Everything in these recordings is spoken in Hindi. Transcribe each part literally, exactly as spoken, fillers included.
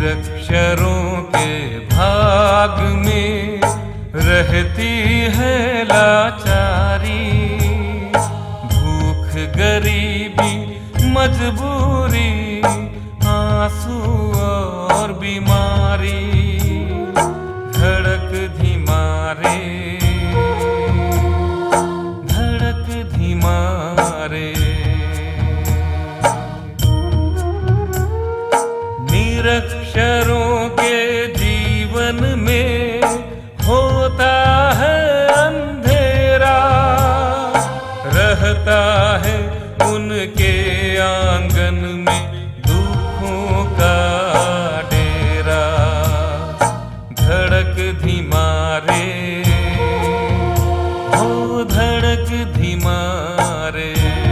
निरक्षरों के भाग में रहती है लाचारी, भूख गरीबी मजबूरी आंसू और बीमारी, धड़क धीमा रे धड़क धीमा रे। निरक्षरों के जीवन में होता है अंधेरा, रहता है उनके आंगन में दुखों का डेरा, धड़क धीमा रे हो धड़क धीमा रे।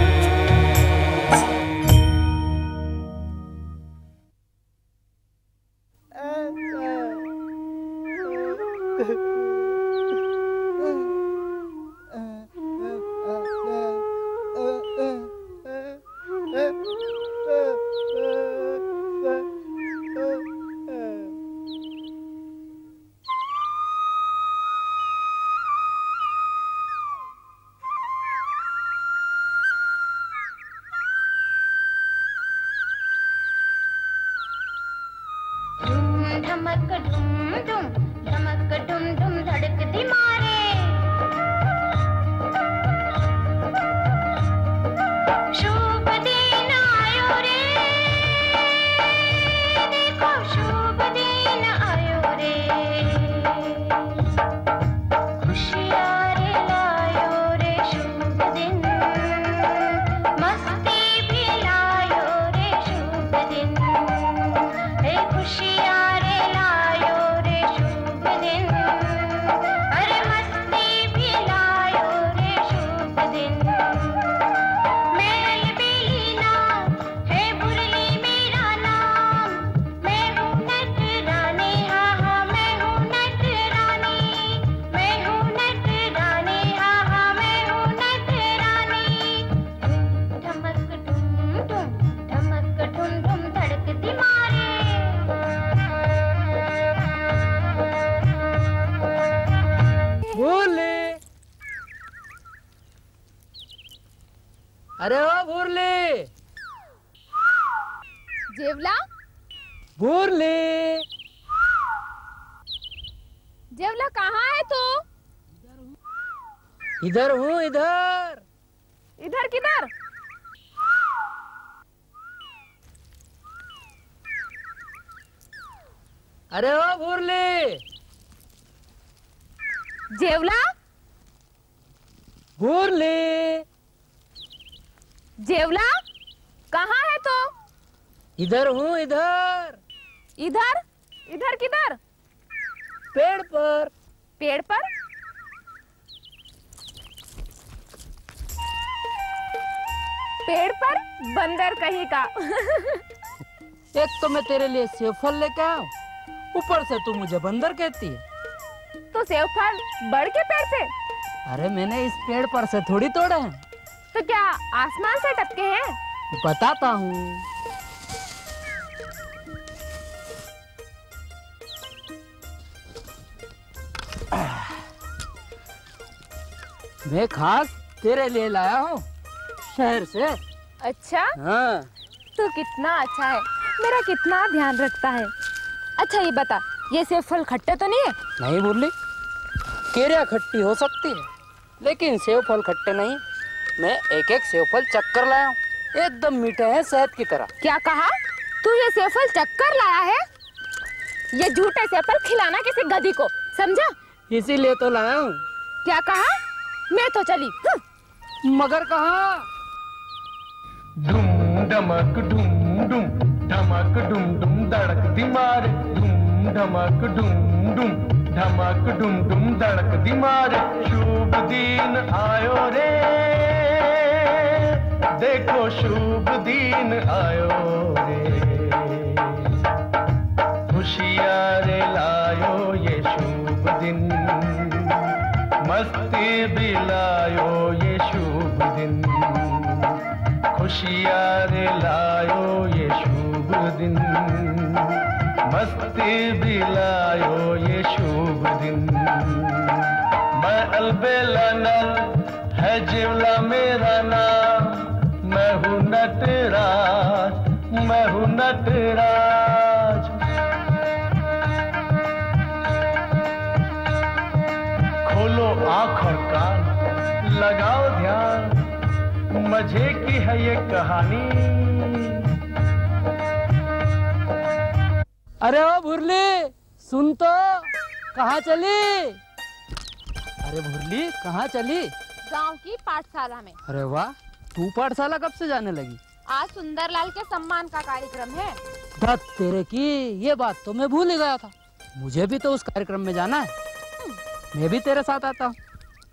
धमक डुम डुम धमक डुम डुम धड़कती मारे, शुभ दिन आयो रे, देखो शुभ दिन आयो रे, खुशियाँ रे लायो रे शुभ दिन, मस्ती भी लायो रे शुभ दिन, हे खुशियाँ अरे ओ भूरली, जेवला भूरली, जेवला कहाँ है तू? इधर हूँ इधर। इधर किधर? अरे ओ भूरली, जेवला भूरली, जेवला कहाँ है तू? इधर हूँ इधर। इधर इधर किधर? पेड़ पर। पेड़ पर? पेड़ पर बंदर कहीं का। एक तो मैं तेरे लिए सेब फल लेके आऊं, ऊपर से तू मुझे बंदर कहती है। तो सेब फल बढ़ के पेड़ से? अरे मैंने इस पेड़ पर से थोड़ी तोड़े हैं। तो क्या आसमान से टपके हैं? बताता हूँ। मैं खास तेरे लिए लाया हूँ शहर से। अच्छा? हाँ। तू कितना अच्छा है, मेरा कितना ध्यान रखता है। अच्छा ये बता, ये सेब फल खट्टे तो नहीं है? नहीं मुरली, केरिया खट्टी हो सकती है लेकिन सेब फल खट्टे नहीं। मैं एक एक सेब फल चक्कर लाया हूँ, एकदम मीठे हैं शहद की तरह। क्या कहा? तू ये सेब फल चक्कर लाया है? ये झूठे सेब फल खिलाना किसी गधी को, समझा? इसीलिए तो लाया हूँ। क्या कहा? मैं तो चली। मगर कहाँ? धूम धमक धूम धूम धमक डुम डुम धड़कती मारे, धूम धमक डूम डूम धमक डुम डुम धड़कती मारे। शुभ दिन आयो रे, देखो शुभ दिन आयो रे, खुशियाँ रे लायो ये शुभ दिन, मस्ती भी लायो ये शुभ दिन, खुशियाँ रे लायो ये शुभ दिन, मस्ती भी लायो ये शुभ दिन। मैं अलबेला नल है जिवला मेरा नाम, मैं हूँ नटराज, मैं हूँ नटराज। खोलो आँख और कान, लगाओ ध्यान, मजे की है ये कहानी। अरे ओ भुरली, सुन तो, कहाँ चली? अरे भुरली, कहाँ चली? गांव की पाठशाला में। अरे वाह, तू पाठशाला कब से जाने लगी? आज सुंदरलाल के सम्मान का कार्यक्रम है। बात तेरे की, ये बात तो मैं भूल ही गया था। मुझे भी तो उस कार्यक्रम में जाना है, मैं भी तेरे साथ आता हूँ।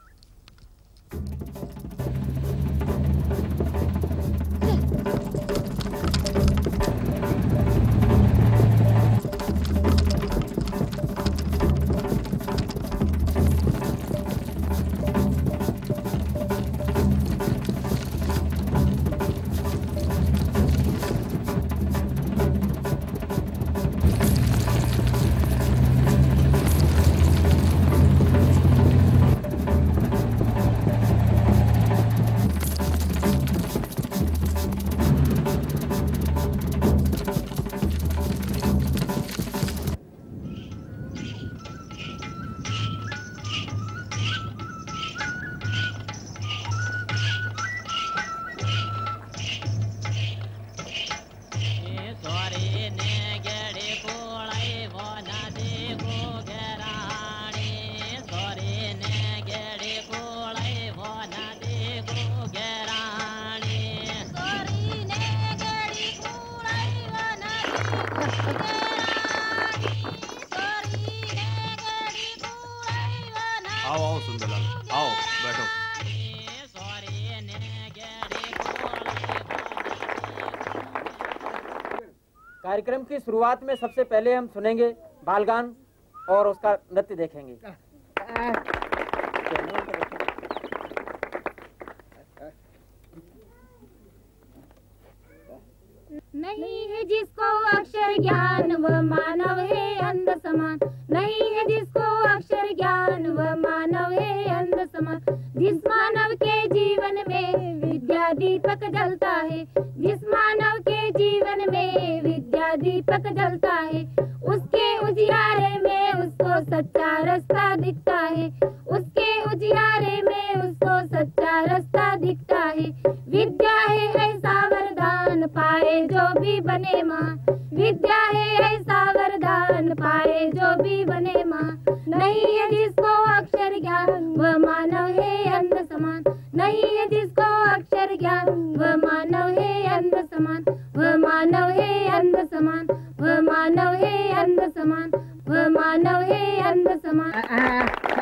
आओ आओ सुंदरलाल, आओ बैठो। कार्यक्रम की शुरुआत में सबसे पहले हम सुनेंगे बालगान और उसका नृत्य देखेंगे। नहीं है जिसको अक्षर ज्ञान व मानव है अंध समान, नहीं है जिसको अक्षर ज्ञान व मानव है अंध समान। जिस मानव के जीवन में विद्या दीपक जलता है, जिस मानव के जीवन में विद्या दीपक जलता है, उसके उजियारे में उसको सच्चा रास्ता दिखता है, उसके उजियारे में उसको सच्चा रास्ता दिखता है। विद्या है ऐसा वरदान पाए जो भी बने माँ, विद्या है ऐसा वरदान पाए जो भी बने माँ। नहीं है जिसको अक्षर ज्ञान वह मानव है अंध समान, नहीं है जिसको अक्षर ज्ञान वह मानव है अंध समान, वह मानव है अंध समान, वह मानव है अंध समान, वह मानव है अंध समान।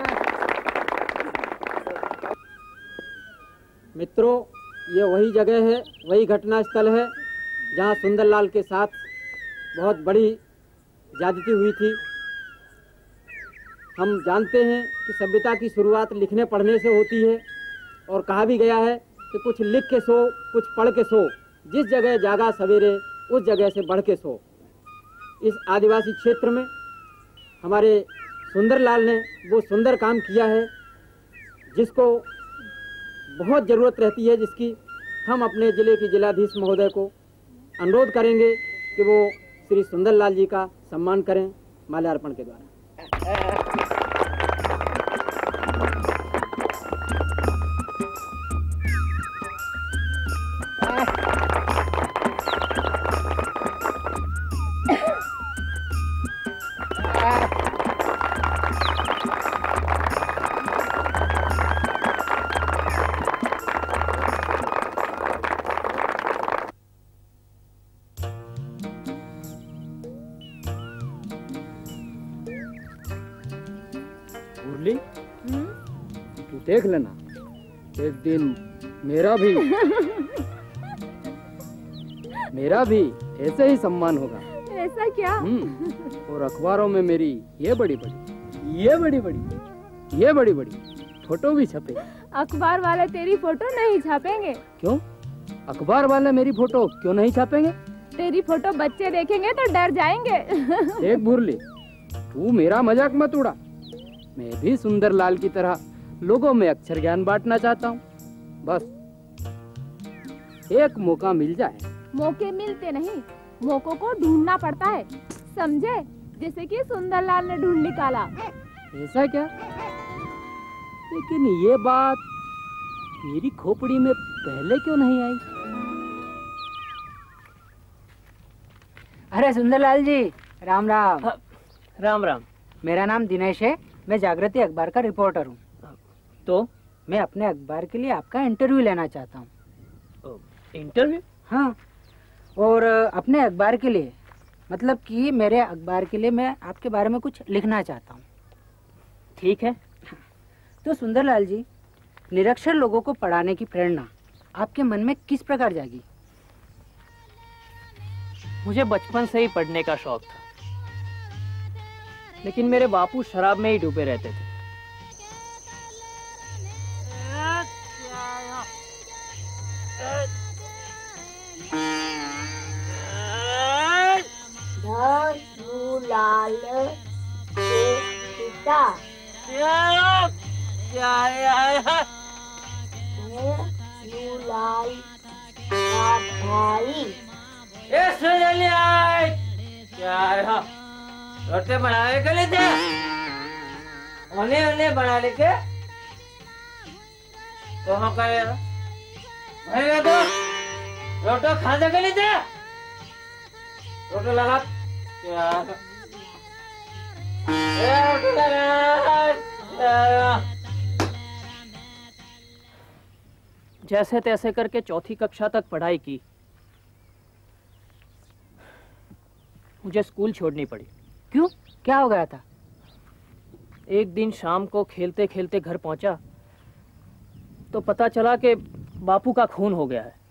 मित्रों, ये वही जगह है, वही घटना स्थल है जहाँ सुंदरलाल के साथ बहुत बड़ी ज्यादती हुई थी। हम जानते हैं कि सभ्यता की शुरुआत लिखने पढ़ने से होती है, और कहा भी गया है कि कुछ लिख के सो, कुछ पढ़ के सो, जिस जगह जागा सवेरे उस जगह से बढ़ के सो। इस आदिवासी क्षेत्र में हमारे सुंदरलाल ने वो सुंदर काम किया है जिसको बहुत ज़रूरत रहती है, जिसकी हम अपने ज़िले के जिलाधीश महोदय को अनुरोध करेंगे कि वो श्री सुंदरलाल जी का सम्मान करें माल्यार्पण के द्वारा। तू देख लेना, एक दिन मेरा भी मेरा भी ऐसे ही सम्मान होगा। ऐसा क्या? और अखबारों में मेरी ये बड़ी बड़ी ये बड़ी बड़ी ये बड़ी बड़ी फोटो भी छपे। अखबार वाले तेरी फोटो नहीं छापेंगे। क्यों? अखबार वाले मेरी फोटो क्यों नहीं छापेंगे? तेरी फोटो बच्चे देखेंगे तो डर जाएंगे। देख भुरली, तू मेरा मजाक मत उड़ा। मैं भी सुंदरलाल की तरह लोगों में अक्षर ज्ञान बांटना चाहता हूँ। बस एक मौका मिल जाए। मौके मिलते नहीं, मौकों को ढूंढना पड़ता है, समझे? जैसे कि सुंदरलाल ने ढूंढ निकाला। ऐसा क्या? लेकिन ये बात मेरी खोपड़ी में पहले क्यों नहीं आई? अरे सुंदरलाल जी, राम राम। राम राम। मेरा नाम दिनेश है, मैं जागृति अखबार का रिपोर्टर हूँ। तो मैं अपने अखबार के लिए आपका इंटरव्यू लेना चाहता हूँ। इंटरव्यू? हाँ, और अपने अखबार के लिए, मतलब कि मेरे अखबार के लिए मैं आपके बारे में कुछ लिखना चाहता हूँ। ठीक है। तो सुंदरलाल जी, निरक्षर लोगों को पढ़ाने की प्रेरणा आपके मन में किस प्रकार जागी? मुझे बचपन से ही पढ़ने का शौक था, लेकिन मेरे बापू शराब में ही डूबे रहते थे। लाल के पिता लाल का भाई। क्या रोटे बनाने के लिए थे? उन्हें उन्हें बनाने के तो हम करेगा भाई तो रोटो खाने के लिए थे। रोटो लगा क्या? रोटो लगा। जैसे तैसे करके चौथी कक्षा तक पढ़ाई की। मुझे स्कूल छोड़नी पड़ी। क्यों? क्या हो गया था? एक दिन शाम को खेलते खेलते घर पहुंचा तो पता चला कि बापू का खून हो गया है।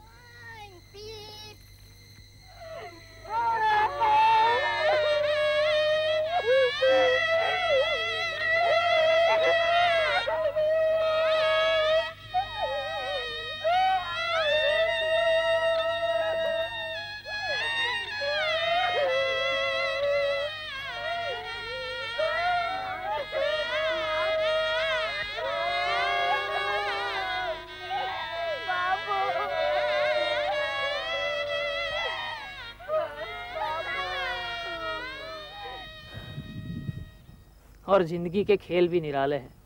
और जिंदगी के खेल भी निराले हैं।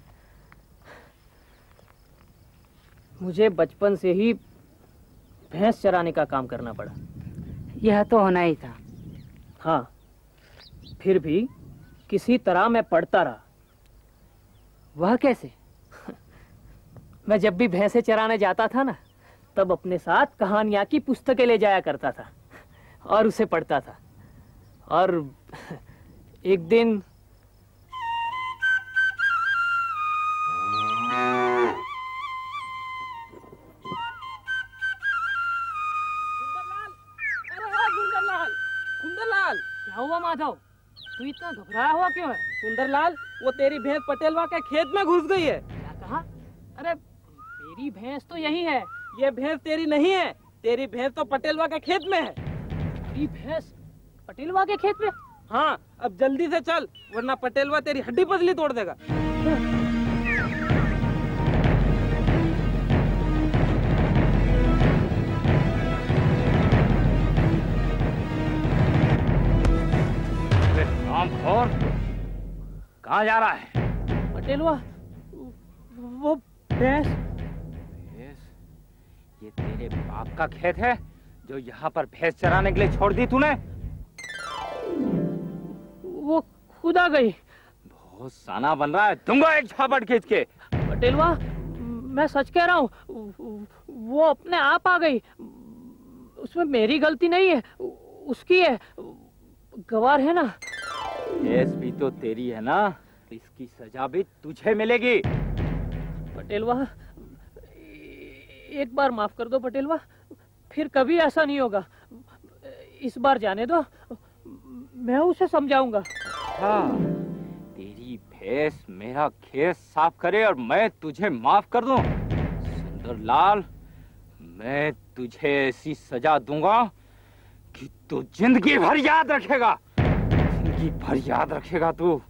मुझे बचपन से ही भैंस चराने का काम करना पड़ा। यह तो होना ही था। हाँ, फिर भी किसी तरह मैं पढ़ता रहा। वह कैसे? मैं जब भी भैंसे चराने जाता था ना, तब अपने साथ कहानियां की पुस्तकें ले जाया करता था और उसे पढ़ता था। और एक दिन माधव, तू इतना घबराया हुआ क्यों है? सुंदरलाल, वो तेरी भैंस पटेलवा के खेत में घुस गई है। क्या कहा? अरे मेरी भैंस तो यही है। ये भैंस तेरी नहीं है, तेरी भैंस तो पटेलवा के खेत में है। मेरी भैंस पटेलवा के खेत में? हाँ, अब जल्दी से चल, वरना पटेलवा तेरी हड्डी पसली तोड़ देगा। और कहाँ जा रहा है? पटेलवा, वो भैंस। ये तेरे बाप का खेत है जो यहाँ पर भैंस चराने के लिए छोड़ दी तूने? वो खुद आ गई। बहुत साना बन रहा है, दूंगा एक झापड़ खींच के। पटेलवा, मैं सच कह रहा हूँ, वो अपने आप आ गई। उसमें मेरी गलती नहीं है, उसकी है। गवार है ना? भैंस भी तो तेरी है ना, इसकी सजा भी तुझे मिलेगी। पटेलवा, एक बार माफ कर दो पटेलवा, फिर कभी ऐसा नहीं होगा। इस बार जाने दो, मैं उसे समझाऊंगा। हाँ, तेरी भैंस मेरा खेत साफ करे और मैं तुझे माफ कर दूं। सुंदरलाल, मैं तुझे ऐसी सजा दूंगा कि तू जिंदगी भर याद रखेगा, जिंदगी भर याद रखेगा तू।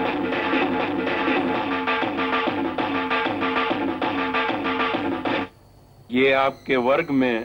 ये आपके वर्ग में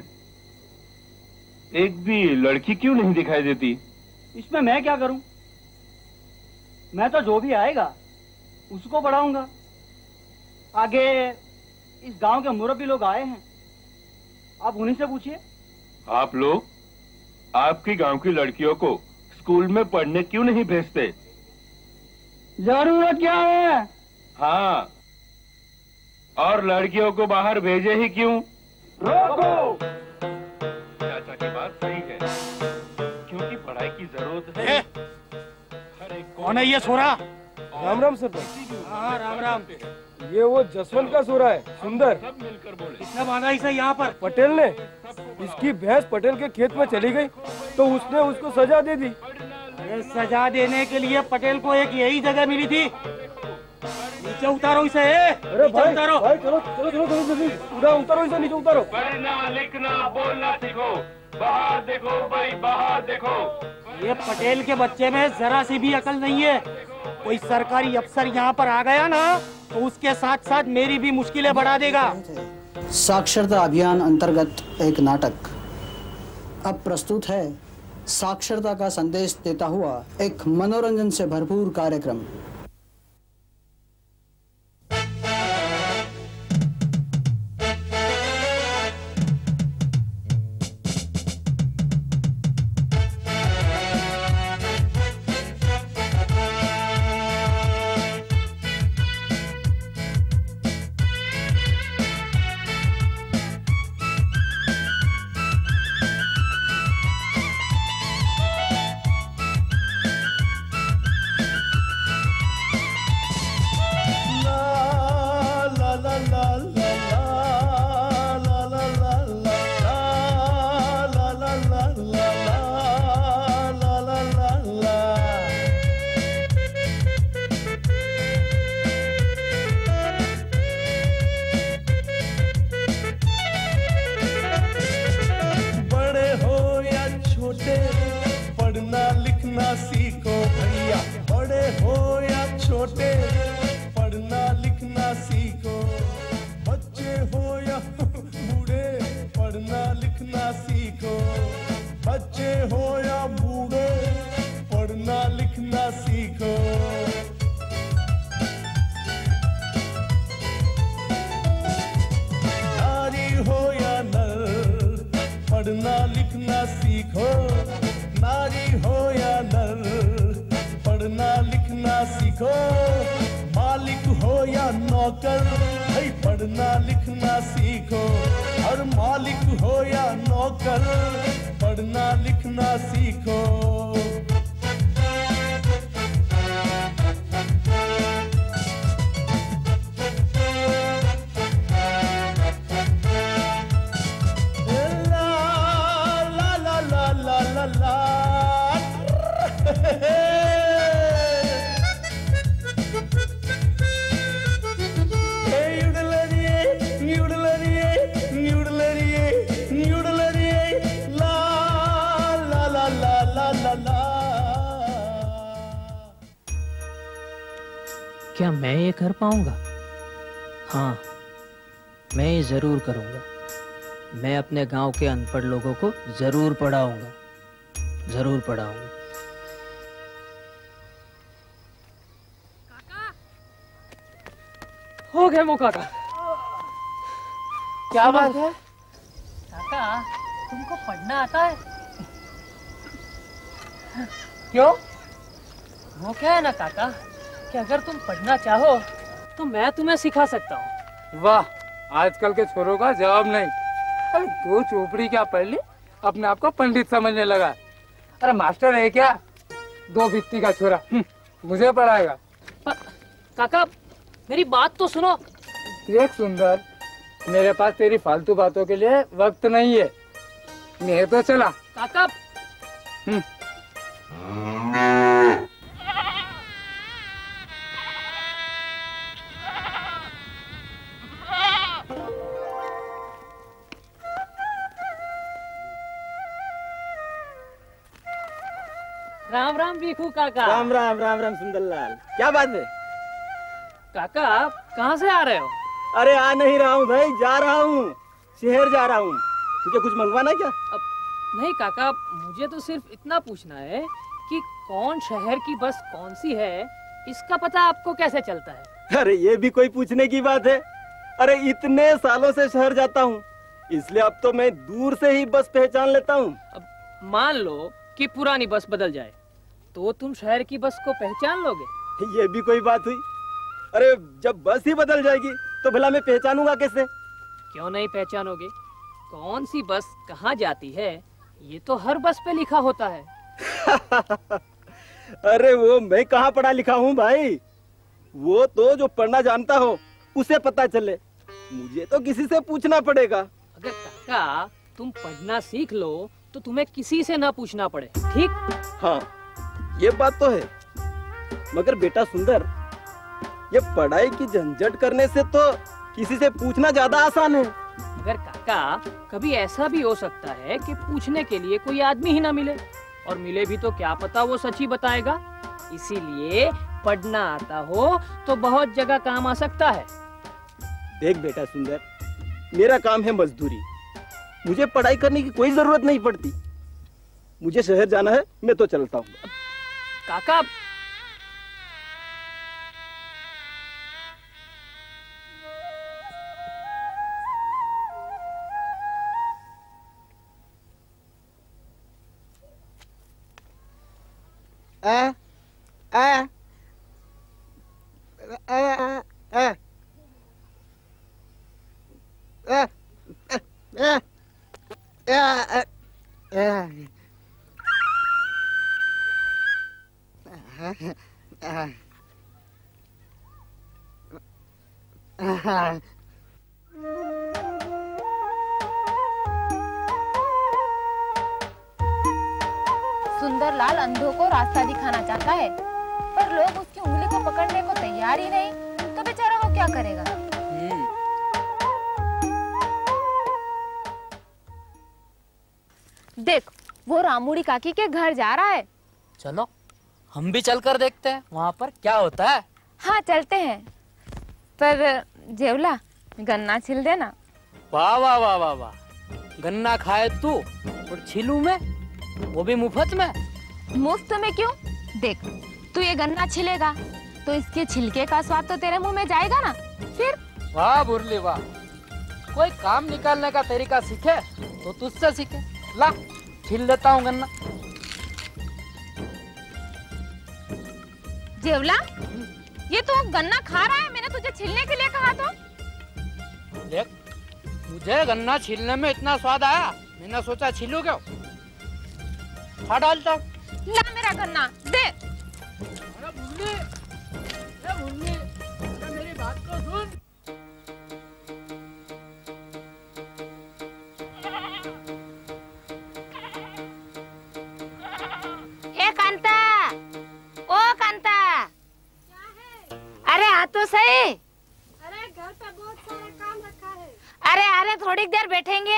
एक भी लड़की क्यों नहीं दिखाई देती? इसमें मैं क्या करूं? मैं तो जो भी आएगा उसको पढ़ाऊंगा। आगे इस गांव के मुरब्बी लोग आए हैं, आप उन्हीं से पूछिए। आप लोग आपकी गांव की लड़कियों को स्कूल में पढ़ने क्यों नहीं भेजते? जरूरत क्या है? हाँ, और लड़कियों को बाहर भेजे ही क्यों? रोको! चाचा की बात सही है, क्योंकि पढ़ाई की जरूरत है। कौन है ये सोरा? राम राम सरपंच। हाँ राम राम। ये वो जसवंत का सोरा है, सुंदर। सब मिलकर बोले। किसने बांधा इसे यहाँ पर? पटेल ने। इसकी भैंस पटेल के खेत में चली गई तो उसने उसको सजा दे दी। ये सजा देने के लिए पटेल को एक यही जगह मिली थी। नीचे उतारो इसे। अरे भाई, उतारो। भाई चलो चलो चलो चलो जल्दी उड़ा उतारो इसे, नीचे उतारो। पढ़ना लिखना बोलना सीखो, बाहर देखो भाई बाहर देखो। ये पटेल के बच्चे में जरा सी भी अकल नहीं है। कोई सरकारी अफसर यहाँ पर आ गया ना तो उसके साथ साथ मेरी भी मुश्किलें बढ़ा देगा। साक्षरता अभियान अंतर्गत एक नाटक अब प्रस्तुत है। साक्षरता का संदेश देता हुआ एक मनोरंजन से भरपूर कार्यक्रम। क्या मैं ये कर पाऊंगा? हाँ, मैं ये जरूर करूंगा। मैं अपने गांव के अनपढ़ लोगों को जरूर पढ़ाऊंगा, जरूर पढ़ाऊंगा। हो गया मौका का। क्या बात है? काका, तुमको पढ़ना आता है? क्यों? वो क्या है ना काका कि अगर तुम पढ़ना चाहो तो मैं तुम्हें सिखा सकता हूँ। वाह, आजकल के छोरों का जवाब नहीं। अरे दो चोपड़ी क्या पढ़ ली, अपने आप को पंडित समझने लगा। अरे मास्टर है क्या? दो भित्ती का छोरा मुझे पढ़ाएगा। काका मेरी बात तो सुनो। देख सुंदर, मेरे पास तेरी फालतू बातों के लिए वक्त नहीं है। मैं तो चला। काका हम्म राम राम भिखू काका। राम राम राम राम सुंदरलाल, क्या बात है? काका आप कहाँ से आ रहे हो? अरे आ नहीं रहा हूँ भाई, जा रहा हूँ, शहर जा रहा हूँ। तुझे कुछ मंगवाना क्या? अब नहीं काका, मुझे तो सिर्फ इतना पूछना है कि कौन शहर की बस कौन सी है, इसका पता आपको कैसे चलता है? अरे ये भी कोई पूछने की बात है? अरे इतने सालों से शहर जाता हूँ, इसलिए अब तो मैं दूर से ही बस पहचान लेता हूँ। अब मान लो कि पुरानी बस बदल जाए, तो तुम शहर की बस को पहचान लोगे? ये भी कोई बात हुई? अरे जब बस ही बदल जाएगी तो भला मैं पहचानूंगा कैसे? क्यों नहीं पहचानोगे? कौन सी बस कहाँ जाती है ये तो हर बस पे लिखा होता है। अरे वो मैं कहाँ पढ़ा लिखा हूँ भाई, वो तो जो पढ़ना जानता हो उसे पता चले, मुझे तो किसी से पूछना पड़ेगा। अगर काका तुम पढ़ना सीख लो तो तुम्हें किसी से ना पूछना पड़े, ठीक? हाँ ये बात तो है, मगर बेटा सुंदर, ये पढ़ाई की झंझट करने से तो किसी से पूछना ज्यादा आसान है। मगर काका कभी ऐसा भी हो सकता है कि पूछने के लिए कोई आदमी ही ना मिले, और मिले भी तो क्या पता वो सच ही बताएगा। इसीलिए पढ़ना आता हो तो बहुत जगह काम आ सकता है। देख बेटा सुंदर, मेरा काम है मजदूरी, मुझे पढ़ाई करने की कोई जरूरत नहीं पड़ती। मुझे शहर जाना है, मैं तो चलता हूँ। काका आ, आ, आ, आ, आ, आ, आ, आ, आ, सुंदरलाल अंधों को रास्ता दिखाना चाहता है, पर लोग उसकी उंगली को पकड़ने को तैयार ही नहीं, तो बेचारा वो क्या करेगा? देख, वो रामूड़ी काकी के घर जा रहा है। चलो हम भी चलकर देखते हैं वहाँ पर क्या होता है। हाँ चलते हैं, पर जेवला गन्ना छिल देना। वाह वाह वाह वाह वाह, गन्ना खाए तू और छिलू मैं, वो भी मुफ्त में। मुफ्त में क्यों? देख, तू ये गन्ना छिलेगा तो इसके छिलके का स्वाद तो तेरे मुंह में जाएगा ना। फिर वाह बुरली वाह, कोई काम निकालने का तरीका सीखे तो तुझसे सीखे। ला छिल देता हूँ गन्ना। जेवला, ये तो गन्ना खा रहा है, मैंने तुझे छिलने के लिए कहा तो। देख, मुझे गन्ना छिलने में इतना स्वाद आया, मैंने सोचा छिलू क्यों, खा डालता। ला मेरा गन्ना दे। अरे बुल्ली, अरे बुल्ली, अरे मेरी बात तो सुन। ए कांता, ओ कांता, क्या है? अरे आ तो सही। अरे घर पे बहुत सारा काम रखा है। अरे अरे थोड़ी देर बैठेंगे।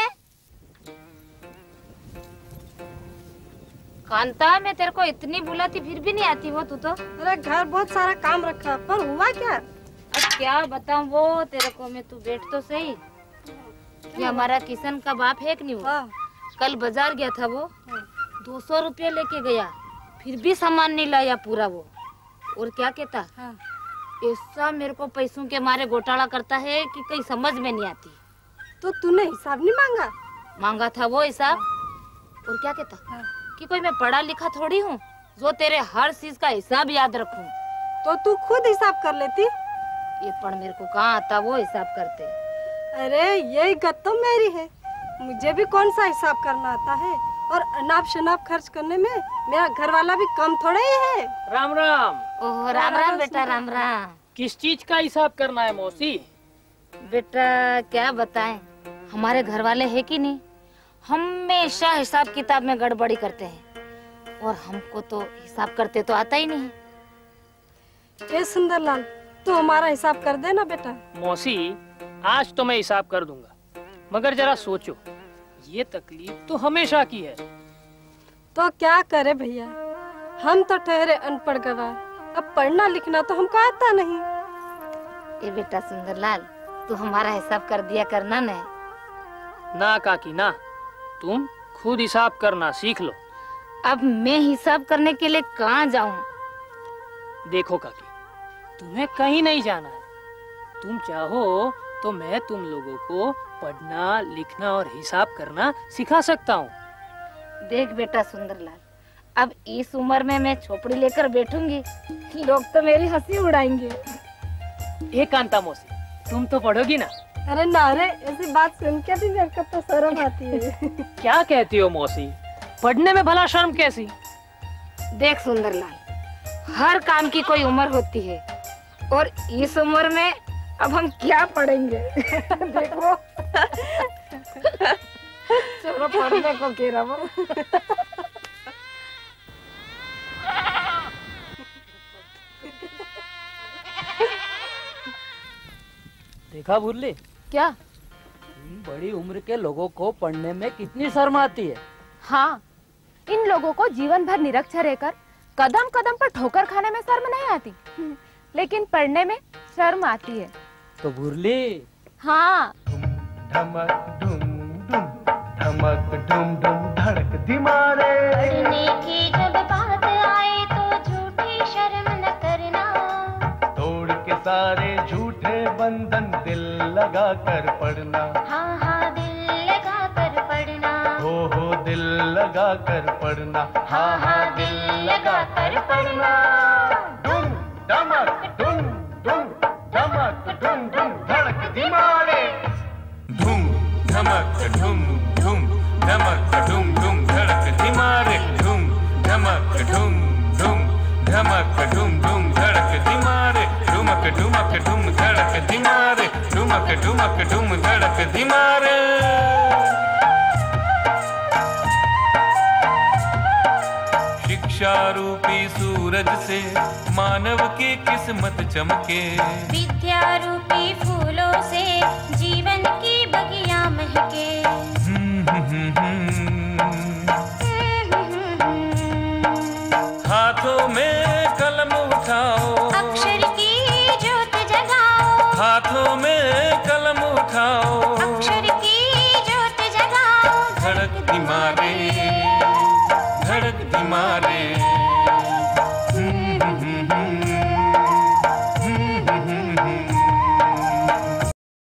कांता, मैं तेरे को इतनी बुलाती फिर भी नहीं आती वो तू तो। अरे घर बहुत सारा काम रखा, पर हुआ क्या? अब क्या बताऊं वो तेरे को, मैं, तू बैठ तो सही। ये हमारा किशन का बाप है कि नहीं वो? हाँ। कल बाजार गया था वो, दो सौ रुपये लेके गया, फिर भी सामान नहीं लाया पूरा वो। और क्या कहता, हाँ। ऐसा मेरे को पैसों के मारे घोटाला करता है कि कहीं समझ में नहीं आती। तो तूने हिसाब नहीं मांगा? मांगा था वो हिसाब। और क्या कहता, हाँ। कि कोई मैं पढ़ा लिखा थोड़ी हूँ जो तेरे हर चीज का हिसाब याद रखूं। तो तू खुद हिसाब कर लेती। ये पढ़ मेरे को कहाँ आता वो हिसाब करते। अरे यही गत तो मेरी है, मुझे भी कौन सा हिसाब करना आता है, और अनाप शनाप खर्च करने में मेरा घर वाला भी कम थोड़ा ही है। राम राम। ओह राम राम बेटा, राम राम। किस चीज का हिसाब करना है मौसी? बेटा क्या बताएं, हमारे घर वाले है कि नहीं, हमेशा हिसाब किताब में गड़बड़ी करते हैं, और हमको तो हिसाब करते तो आता ही नहीं है। ए सुंदरलाल, तू हमारा हिसाब कर देना बेटा। मौसी, आज तो मैं हिसाब कर दूंगा, मगर जरा सोचो, ये तकलीफ तो हमेशा की है। तो क्या करे भैया, हम तो ठहरे अनपढ़ गवार, अब पढ़ना लिखना तो हमको आता नहीं। ए बेटा सुंदरलाल, तू हमारा हिसाब कर दिया करना न। ना काकी ना, तुम खुद हिसाब करना सीख लो। अब मैं हिसाब करने के लिए कहाँ जाऊँ? देखो काकी, तुम्हें कहीं नहीं जाना है। तुम चाहो तो मैं तुम लोगों को पढ़ना लिखना और हिसाब करना सिखा सकता हूँ। देख बेटा सुंदरलाल, अब इस उम्र में मैं झोपड़ी लेकर बैठूंगी, लोग तो मेरी हंसी उड़ाएंगे। ए कांता मौसी, तुम तो पढ़ोगी ना? अरे ना रे, ऐसी बात सुन के भी मेरे को तो शर्म आती है। क्या कहती हो मौसी, पढ़ने में भला शर्म कैसी? देख सुंदरलाल, हर काम की कोई उम्र होती है और इस उम्र में अब हम क्या पढ़ेंगे? देखो चलो पढ़ने को कह रहा हूँ। देखा भूली? क्या? बड़ी उम्र के लोगों को पढ़ने में कितनी शर्म आती है। हाँ, इन लोगों को जीवन भर निरक्षर रहकर कदम कदम पर ठोकर खाने में शर्म नहीं आती, लेकिन पढ़ने में शर्म आती है। तो भूली? हाँ। धमक डुम डुम, धमक डुम डुम धड़क दिमारे। पढ़ने की जब बात आए तो झूठी शर्म न करना। तोड़ के सारे झूठे बंधन दिल लगा कर पढ़ना। हाँ हाँ दिल लगा कर पढ़ना। हो हो दिल लगा कर पढ़ना। हाँ हाँ दिल लगा कर पढ़ना। डुम धमक डुम डुम, धमक डुम डुम धड़क दिमारे। धूम धमक धूम धूम, धमक धूम धूम धड़क दिमारे। धूम धमक धूम धूम, धमक धूम धूम धड़क दिमारे। धुमक धुमक धूम धड़क दिमारे। धुमक धुमक धूम धड़क दिमारे। शिक्षा रूपी सूरज से मानव की किस्मत चमके। विद्या रूपी फूलों से जीवन